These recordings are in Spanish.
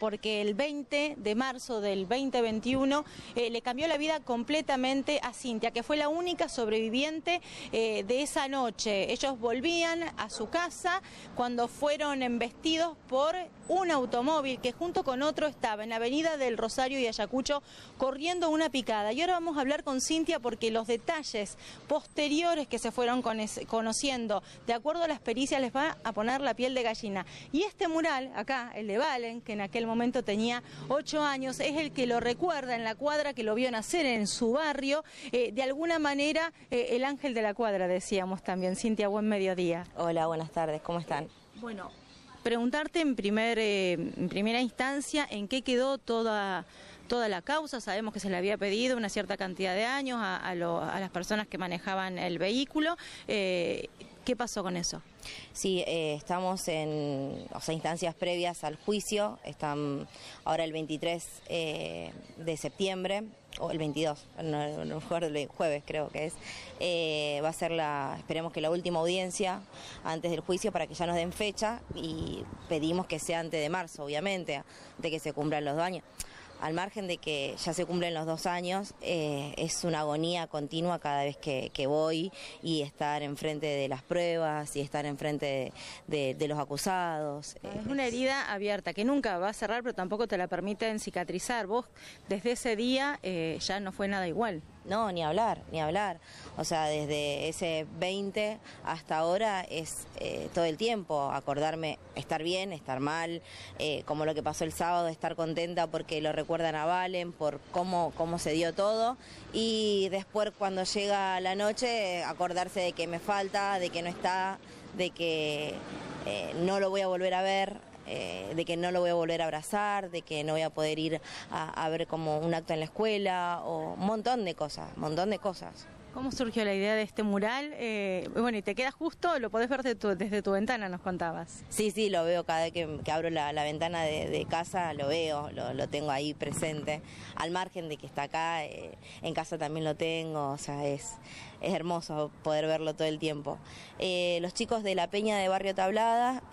porque el 20 de marzo del 2021 le cambió la vida completamente a Cintia, que fue la única sobreviviente de esa noche. Ellos volvían a su casa cuando fueron embestidos por un automóvil que junto con otro estaba en la avenida del Rosario y Ayacucho corriendo una picada. Y ahora vamos a hablar con Cintia porque los detalles posteriores que se fueron conociendo, de acuerdo a las pericias, les va a poner la piel de gallina. Y este mural, acá, el de Valen, que en aquel momento tenía 8 años, es el que lo recuerda en la cuadra, que lo vio nacer en su barrio. De alguna manera, el ángel de la cuadra, decíamos también. Cintia, buen mediodía. Hola, buenas tardes, ¿cómo están? Bueno, preguntarte en primera instancia en qué quedó toda la causa. Sabemos que se le había pedido una cierta cantidad de años a las personas que manejaban el vehículo. ¿Qué pasó con eso? Sí, estamos en instancias previas al juicio. Están ahora el 23 de septiembre, o el 22, no mejor el jueves creo que es. Va a ser esperemos que la última audiencia antes del juicio para que ya nos den fecha, y pedimos que sea antes de marzo, obviamente, de que se cumplan los 2 años. Al margen de que ya se cumplen los 2 años, es una agonía continua cada vez que voy, y estar enfrente de las pruebas y estar enfrente de los acusados. Es una herida abierta que nunca va a cerrar, pero tampoco te la permiten cicatrizar. Vos desde ese día ya no fue nada igual. No, ni hablar, ni hablar. O sea, desde ese 20 hasta ahora es todo el tiempo acordarme, estar bien, estar mal, como lo que pasó el sábado, estar contenta porque lo recuerdan a Valen, por cómo se dio todo, y después cuando llega la noche acordarse de que me falta, de que no está, de que no lo voy a volver a ver. De que no lo voy a volver a abrazar, de que no voy a poder ir a ver como un acto en la escuela, o un montón de cosas, ¿Cómo surgió la idea de este mural? Bueno, y te queda justo, lo podés ver desde tu ventana, nos contabas. Sí, lo veo cada vez que abro la ventana de casa, lo veo, lo tengo ahí presente, al margen de que está acá, en casa también lo tengo, o sea, es hermoso poder verlo todo el tiempo. Los chicos de la Peña de Barrio Tablada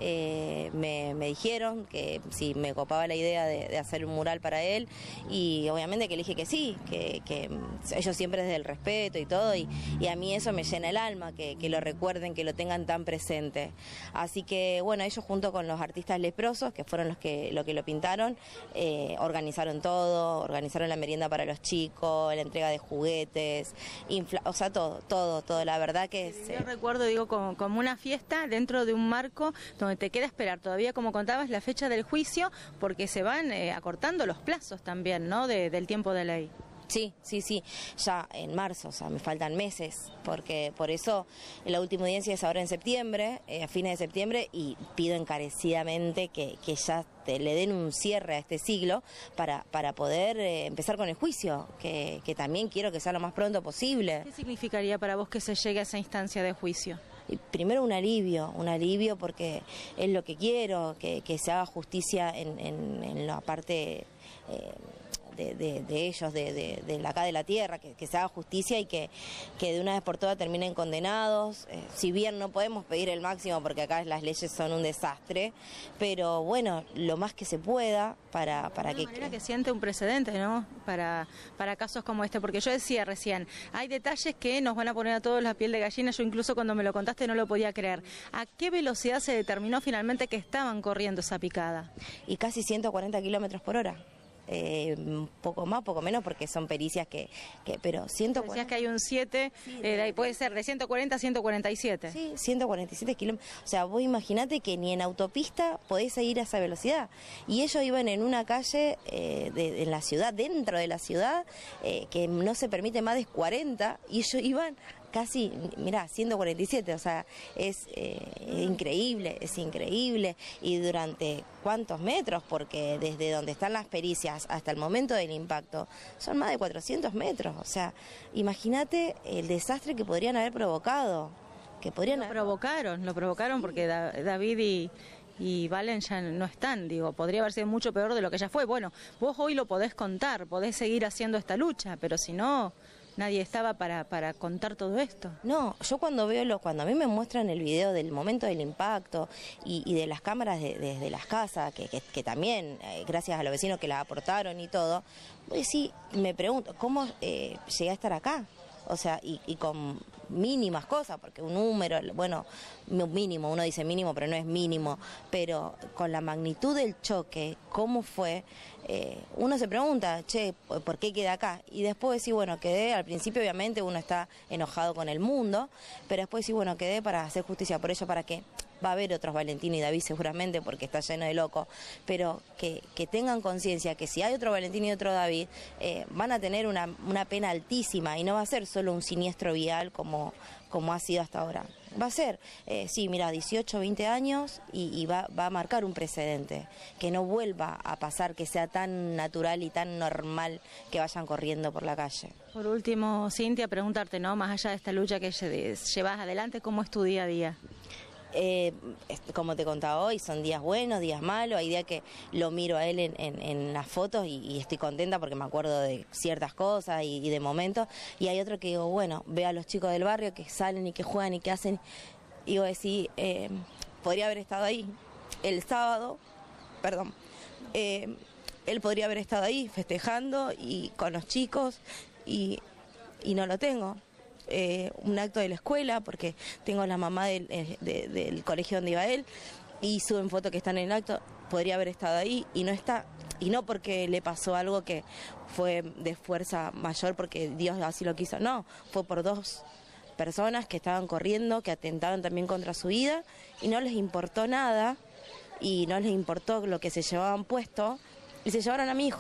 me dijeron que si me copaba la idea de hacer un mural para él, y obviamente que le dije que sí, que ellos siempre desde el respeto y todo, y a mí eso me llena el alma, que lo recuerden, que lo tengan tan presente. Así que bueno, ellos junto con los artistas leprosos, que fueron los que lo pintaron, organizaron todo, organizaron la merienda para los chicos, la entrega de juguetes, o sea, todo, la verdad que es... Yo recuerdo, digo, como una fiesta dentro de un marco donde te queda esperar todavía, como contabas, la fecha del juicio, porque se van acortando los plazos también, ¿no?, del tiempo de ley. Sí, ya en marzo, o sea, me faltan meses, porque por eso la última audiencia es ahora en septiembre, a fines de septiembre, y pido encarecidamente que ya le den un cierre a este siglo para poder empezar con el juicio, que también quiero que sea lo más pronto posible. ¿Qué significaría para vos que se llegue a esa instancia de juicio? Primero un alivio porque es lo que quiero, que se haga justicia en la parte... de ellos, de acá de la tierra, que se haga justicia, y que de una vez por todas terminen condenados. Si bien no podemos pedir el máximo porque acá las leyes son un desastre, pero bueno, lo más que se pueda para que... De manera que siente un precedente, ¿no?, para casos como este, porque yo decía recién, hay detalles que nos van a poner a todos la piel de gallina. Yo incluso cuando me lo contaste no lo podía creer. ¿A qué velocidad se determinó finalmente que estaban corriendo esa picada? Y casi 140 kilómetros por hora. Poco más, poco menos, porque son pericias pero 140... Decías que hay un 7, sí, puede ser de 140 a 147. Sí, 147 kilómetros. O sea, vos imaginate que ni en autopista podés ir a esa velocidad. Y ellos iban en una calle en la ciudad, dentro de la ciudad, que no se permite más de 40, y ellos iban casi, mirá, 147, o sea, es increíble, y durante cuántos metros, porque desde donde están las pericias hasta el momento del impacto son más de 400 metros, o sea, imagínate el desastre que podrían haber provocado. Lo provocaron porque David y Valen ya no están, digo, podría haber sido mucho peor de lo que ya fue. Bueno, vos hoy lo podés contar, podés seguir haciendo esta lucha, pero si no nadie estaba para contar todo esto. No, yo cuando cuando a mí me muestran el video del momento del impacto y de las cámaras desde las casas, que también, gracias a los vecinos que las aportaron y todo, pues sí, me pregunto, ¿cómo llegué a estar acá? O sea, y con mínimas cosas, porque un número, bueno, mínimo, uno dice mínimo, pero no es mínimo, pero con la magnitud del choque, cómo fue, uno se pregunta, che, ¿por qué quedé acá? Y después sí, bueno, quedé, al principio obviamente uno está enojado con el mundo, pero después sí, bueno, quedé para hacer justicia por ello, para que va a haber otros Valentín y David seguramente porque está lleno de locos, pero que tengan conciencia que si hay otro Valentín y otro David, van a tener una pena altísima y no va a ser solo un siniestro vial como ha sido hasta ahora. Va a ser, sí, mira, 18, 20 años y va a marcar un precedente, que no vuelva a pasar, que sea tan natural y tan normal que vayan corriendo por la calle. Por último, Cintia, preguntarte, ¿no? Más allá de esta lucha que llevas adelante, ¿cómo es tu día a día? Como te contaba hoy, son días buenos, días malos, hay días que lo miro a él en las fotos y estoy contenta porque me acuerdo de ciertas cosas y de momentos, y hay otro que digo, bueno, veo a los chicos del barrio que salen y que juegan y que hacen, y digo, sí, podría haber estado ahí el sábado, perdón, él podría haber estado ahí festejando y con los chicos y no lo tengo. Un acto de la escuela, porque tengo la mamá del colegio donde iba él, y suben fotos que están en el acto, podría haber estado ahí y no está, y no porque le pasó algo que fue de fuerza mayor porque Dios así lo quiso, no, fue por dos personas que estaban corriendo, que atentaban también contra su vida y no les importó nada y no les importó lo que se llevaban puesto y se llevaron a mi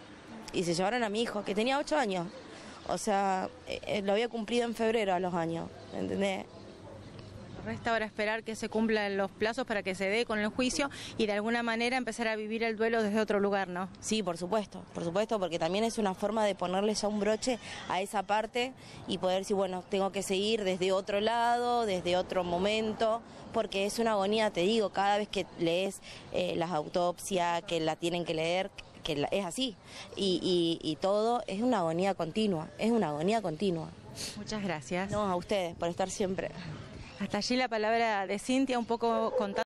hijo, que tenía 8 años. O sea, lo había cumplido en febrero a los años, ¿entendés? Resta ahora esperar que se cumplan los plazos para que se dé con el juicio y de alguna manera empezar a vivir el duelo desde otro lugar, ¿no? Sí, por supuesto, porque también es una forma de ponerle ya un broche a esa parte y poder decir, bueno, tengo que seguir desde otro lado, desde otro momento, porque es una agonía, te digo, cada vez que lees las autopsias, que la tienen que leer, que es así, y todo es una agonía continua, Muchas gracias. No, a ustedes por estar siempre. Hasta allí la palabra de Cintia, un poco contando.